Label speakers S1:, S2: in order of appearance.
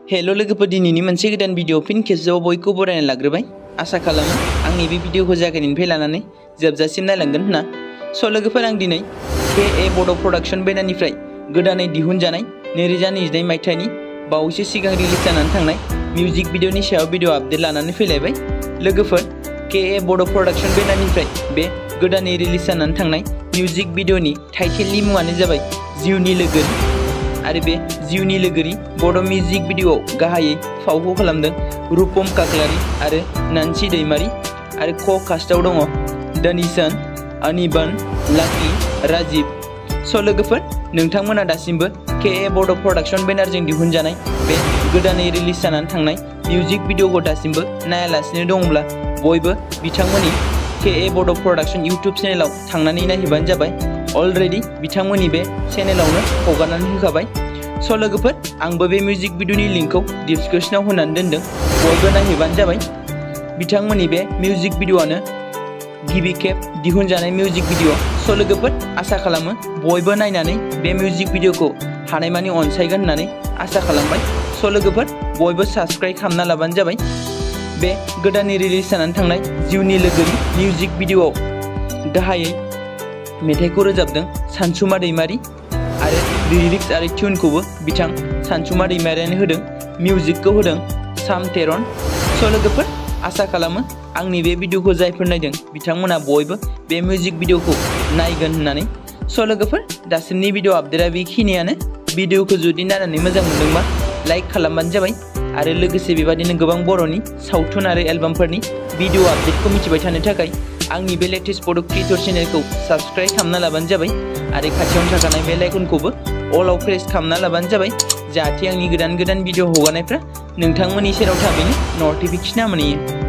S1: Hello लोगोफोर, दिनैनि मोनसे गोदान भिडिअ फिन खेबसेबाव बयखौ बरायना लाग्रोबाय। आसा खालामो आंनि बे भिडिअखौ जागायनायनिफ्राय लानानै जोबजासिम नायलांगोन होनना। स' लोगोफोर, आं दिनै के बड' प्रडाक्शन बेनारनिफ्राय गोदानै दिहुनजानाय 2022 मायथाइनि बावैसो सिगां रिलिज जानानै थांनाय मिउजिक भिडिअनि सायाव भिडिअ आपडेट लानानै फैलायबाय। लोगोफोर, के बड' प्रडाक्शन बेनारनिफ्राय बे गोदानै रिलिज जानानै थांनाय मिउजिक भिडिअनि टाइटेलनि मुङानो जाबाय जिउनि लोगोरि। आरो बे जिउनि लोगोरि बड' मिउजिक भिडिअआव गाहायै फावखौ खालामदों रुपम काकलारि आरो नानसि दैमारि, आरो क-कास्टआव दङ दनिसन, अनिबन, लाकी, राजिब। स' लोगोफोर, नोंथांमोना दासिमबो के बड' प्रडाक्शन बेनारजों दिहुनजानाय बे गोदानै रिलिज जानानै थांनाय मिउजिक भिडिअखौ दासिमबो नायालासिनो दङब्ला बयबो बिथांमोननि के बड' प्रडाक्शन इउटुब चेनेलाव थांनानै नायहैबानो जाबाय। अलरेडि बिथांमोननि बे चेनेलावनो हगारनानै होखाबाय। स' लोगोफोर, आंबो बे मिउजिक भिडिअनि लिंकखौ डिसक्रिप्शनाव होनानै दोनदों, बयबो नायहैबानो जाबाय। बिथांमोननि बे मिउजिक भिडिअआनो गिबि खेब दिहुनजानाय मिउजिक भिडिअ। स' लोगोफोर, आसा खालामो बयबो नायनानै बे मिउजिक भिडिअखौ हानायमानि अनसायगोन होननानै आसा खालामबाय। स' लोगोफोर, बयबो साबस्क्राइब खालामना लाबानो जाबाय। बे गोदानै रिलिज जानानै थांनाय जिउनि लोगोरि मिउजिक भिडिअआव गाहायै मेथाइखौ रोजाबदों सानसुमा दैमारि, आरो लिरिक्स आरो टिउनखौबो बिथां सानसुमा दैमारियानो होदों। मिउजिकखौ होदों साम तेरन। स' लोगोफोर, आसा खालामो आंनि बे भिडिअखौ जायफोर नायदों बिथांमोना बयबो बे मिउजिक भिडिअखौ नायगोन होननानै। स' लोगोफोर, दासिमनि भिडिअ आपडेटआ बेखिनियानो। भिडिअखौ जुदि नायनानै मोजां मोनदोंबा लाइक खालामबानो जाबाय, आरो लोगोसे बेबादिनो गोबां बर'नि सावथुन आरो एलबामफोरनि भिडिअ आपडेटखौ मिथिबाय थानो थाखाय आंनि बे लेटेस्ट बड' क्रिएटर चेनेलखौ साबस्क्राइब खालामना लाबानो जाबाय, आरो खाथियावनो थाखानाय बेल आइकनखौबो अलाव प्रेस खालामना लाबानो जाबाय, जाहाथे आंनि गोदान भिडिअ हगारनायफ्रा नोंथांमोननि सेराव थाबैनो नटिफिकेसना मोनहैयो।